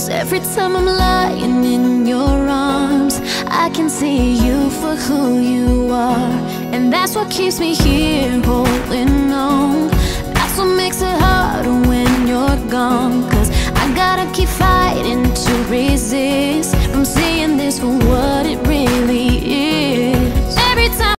every time I'm lying in your arms, I can see you for who you are. And that's what keeps me here holding on.